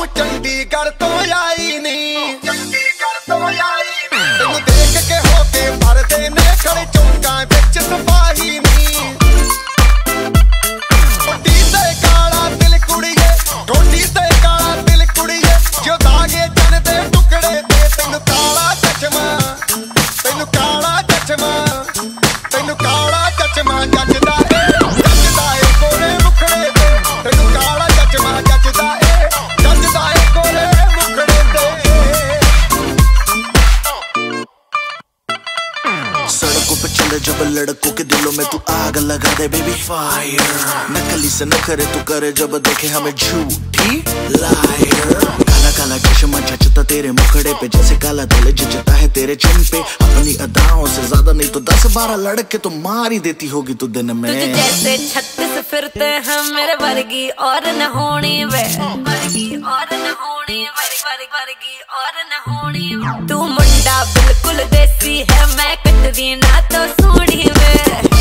तू चंडीगढ़ तो आई नहीं, तेनू देख के होके भरदे ने खड़े चौंका विच सिपाही नहीं। ठोडी ते काला दिल कुड़िए, ठोडी ते काला दिल कुड़िए, जो दागे चन दे टुकड़े ते तेनू काला चश्मा, तेनू काला चश्मा, तेनू काला चश्मा जचदा ए गोरे मुखड़े ते, तेनू काला चश्मा जचदा ए गोरे मुखड़े ते। सड़कों पे चले जब लड़कों के दिलों में तू आग लगा दे बेबी फायर, नकली से नखरे तू करे जब देखे हमें झूठी लायर। काला काला चश्मा जचता तेरे मुखड़े पे जैसे काला दिल जचता है तेरे चिन पे, अपनी अदाओं से ज्यादा नहीं तो 10-12 लड़के तो मार ही देती होगी तू दिन में। तुझे जैसे 36 फिरते हैं मेरे वर्गी और न होनी वे, वर्गी और न होनी वर्गी और न होनी। तू मुंडा बिल्कुल देसी है, मैं कटदी ना तो सूढ़ी वे।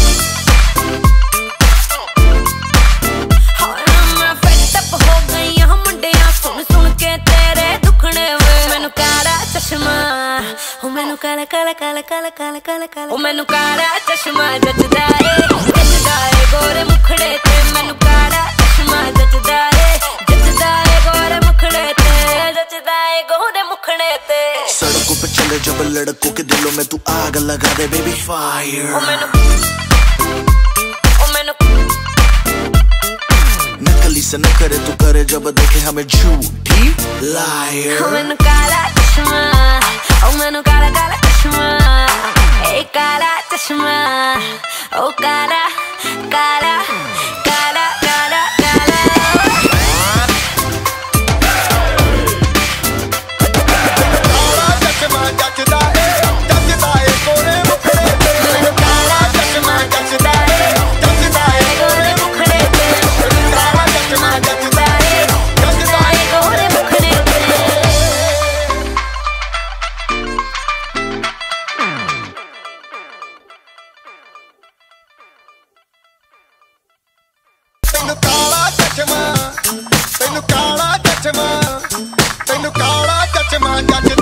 मैं फेड अप हो गई हूं मुंडिया सुन सुन के तेरे दुखने वे। मैनू काला चश्मा, ओ मैनू काला काला काला काला काला काला काला, ओ मैनू काला चश्मा जचदा ए गोरे मुखड़े ते। मैनू काला चश्मा जचदा ए गोरे मुखड़े ते, जचदा ए गोरे मुखड़े ते। सड़कों पे चले जब लड़कों के दिलों में तू आग लगा दे बेबी फायर, नकली से नखरे तू करे जब देखे हमें झूठी लायर। मैनू काला चश्मा, ओ मैनू काला काला चश्मा, ए काला चश्मा, ओ काला काला काला काला काला। काला चश्मा जचदा ए गोरे मुखड़े ते, काला चश्मा जचदा ए गोरे मुखड़े ते, काला चश्मा जचदा ए गोरे मुखड़े ते। तेनू काला चश्मा, तेनू काला चश्मा, तेनू काला चश्मा जचदा